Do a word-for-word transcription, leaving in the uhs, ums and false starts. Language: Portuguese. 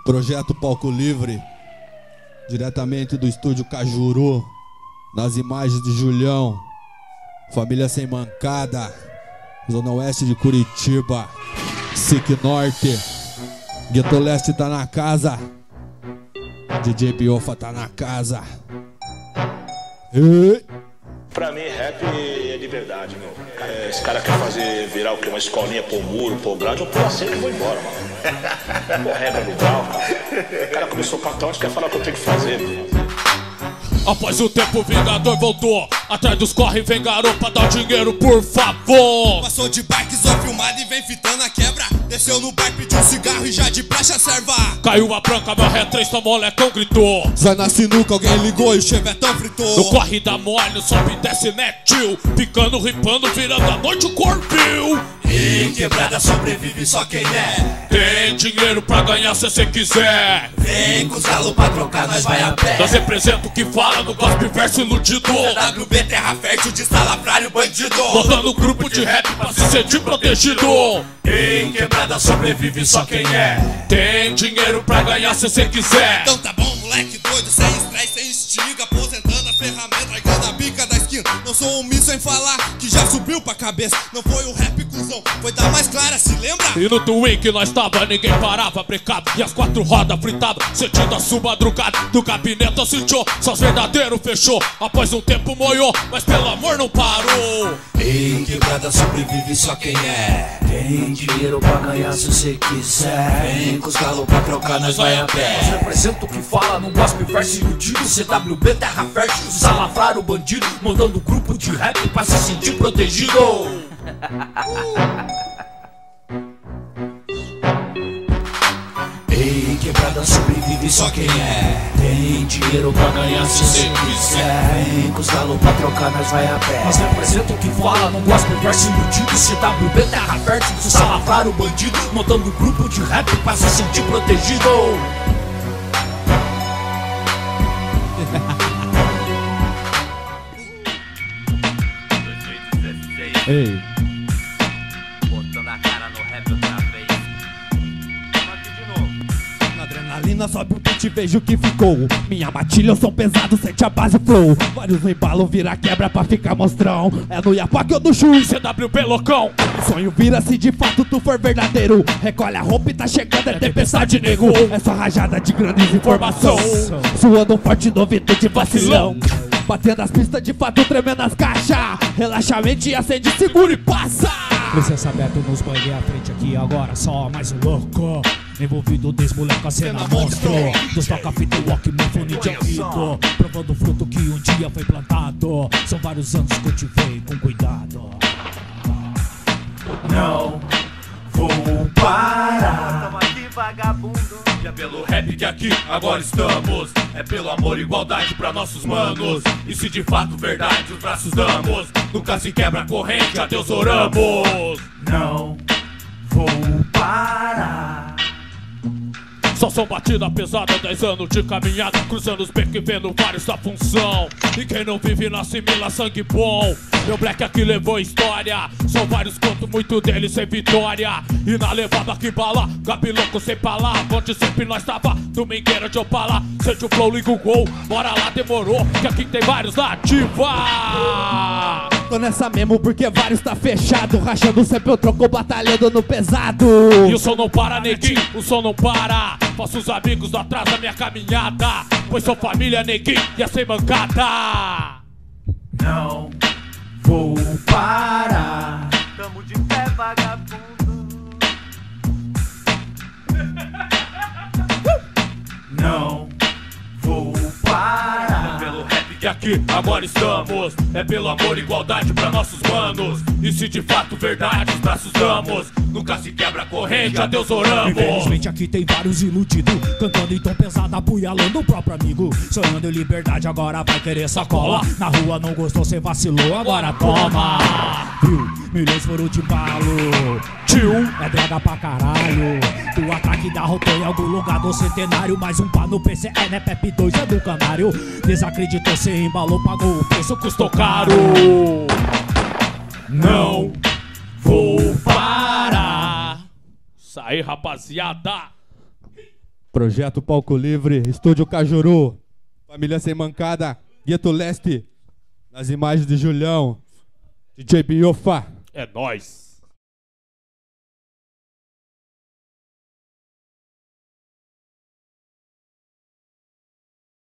Projeto Palco Livre, diretamente do estúdio Cajuru, nas imagens de Julião, Família Sem Mancada, Zona Oeste de Curitiba, S I C Norte, Gueto Leste tá na casa, D J Biofa tá na casa. E... Pra mim, rap é liberdade, meu. É, esse cara quer fazer virar o quê? Uma escolinha, pôr muro, pôr grade, eu pulo a cerca e vou embora, mano. Pô, regra do grau, cara. O cara começou a cantar, onde quer falar o que eu tenho que fazer, meu. Após o tempo, o Vingador voltou. Atrás dos corre, vem garopa, dá o dinheiro, por favor. Passou de bike, só filmado e vem fitando a quebra. Desceu no bar, pediu um cigarro e já de praxe a serva. Caiu a branca, meu retrês, o molecão gritou. Zé na sinuca, alguém ligou e o chevetão fritou. No corre da mole, sobe e desce, né, tio? Picando, ripando, virando a noite o corpil. Em quebrada sobrevive só quem é. Tem dinheiro pra ganhar se cê quiser. Vem com os galos pra trocar, nós vai a pé. Nós representa o que fala no gospel verso iludido. C W B, terra fértil de salafrário bandido. Montando um grupo de rap pra se sentir protegido. Em quebrada sobrevive só quem é. Tem dinheiro pra ganhar se cê quiser. Então tá bom, moleque doido, sem estresse, sem estiga. Aposentando as ferramentas, largando a bica da esquina. Não sou um misto sem falar, que já subiu pra cabeça. Não foi o rap, cuzão, foi dar mais clara, se lembra? E no Twin que nós tava, ninguém parava, brecado. E as quatro rodas fritavam, sentindo a submadrugada. Do gabinete sentiu, só os verdadeiros fechou. Após um tempo moiou, mas pelo amor não parou. Em quebrada sobrevive só quem é. Tem dinheiro pra ganhar se você quiser. Vem com os galos pra trocar, nós vai a pé. Nós representa o que fala no gospel verso iludido. C W B, terra fértil, salafrário bandido. Mandando um grupo de rap pra se sentir protegido. Em quebrada sobrevive só quem é. Tem dinheiro pra ganhar se você quiser. Vem com os galos pra trocar, nós vai a pé. Nós representa o que fala no gospel verso iludido. C W B, terra fértil, salafrário bandido. Montando um grupo de rap pra se sentir protegido. Ei. Botando a cara no rap outra vez. Aqui de novo. Na adrenalina sobe o beat, vejo o que ficou. Minha matilha, eu sou pesado, sente a base flow. Vários embalos vira quebra pra ficar mostrão. É no Iapaque ou no Chu, C W B loucão. sonho vira se de fato tu for verdadeiro. Recolhe a roupa e tá chegando, é tempestade, nego. Essa rajada de grandes informações, suando forte, novidade de vacilão. Batendo as pistas de fato, tremendo as caixas. Relaxa a mente, acende, segura e passa. Licença aberto nos banheiros à frente aqui agora, só mais um louco. Envolvido desse moleque a cena monstro. Dos toca-fita, Walkman, fone de ouvido. Provando o fruto que um dia foi plantado. São vários anos que cultivei com cuidado. Não vou parar. Tamo aqui, vagabundo. E é pelo rap que aqui agora estamos. É pelo amor e igualdade pra nossos manos. E se de fato verdade os braços damos, nunca se quebra a corrente, a Deus oramos. Não vou parar. Só são batida pesada, dez anos de caminhada, cruzando os becos e vendo vários da função. E quem não vive na assimila sangue bom. Meu black aqui levou história. São vários contos, muito deles sem vitória. E na levada que bala, Gabi louco sem palavra. Onde sempre nós tava, domingueira de Opala. Sente o flow, liga o gol, bora lá, demorou. Que aqui tem vários na ativa. Tô nessa mesmo porque vários tá fechado. Rachando sempre eu troco, batalhando no pesado. E o som não para, neguinho, o som não para. Faço os amigos do atrás da minha caminhada. Pois sou família, neguinho, e é sem mancada. Não vou parar. Tamo de pé, vagabundo. Não vou parar. É pelo rap que aqui agora estamos. É pelo amor e igualdade pra nossos manos. E se de fato verdade os braços damos, nunca se quebra a corrente, a Deus oramos. Infelizmente aqui tem vários iludidos, cantando em tom pesado, apunhalando o próprio amigo. Sonhando em liberdade, agora vai querer sacola. Na rua não gostou, cê vacilou, agora toma. Viu? Milhões foram de balo. Tio, é droga pra caralho. O ataque da rota em algum lugar do centenário. Mais um pá no P C, é né Pep dois, é do canário. Desacreditou, cê embalou, pagou o preço, custou caro. Não vou parar. Isso aí, rapaziada. Projeto Palco Livre, Estúdio Cajuru, Família Sem Mancada, Gueto Leste, nas imagens de Julião, D J Biofa. É nóis.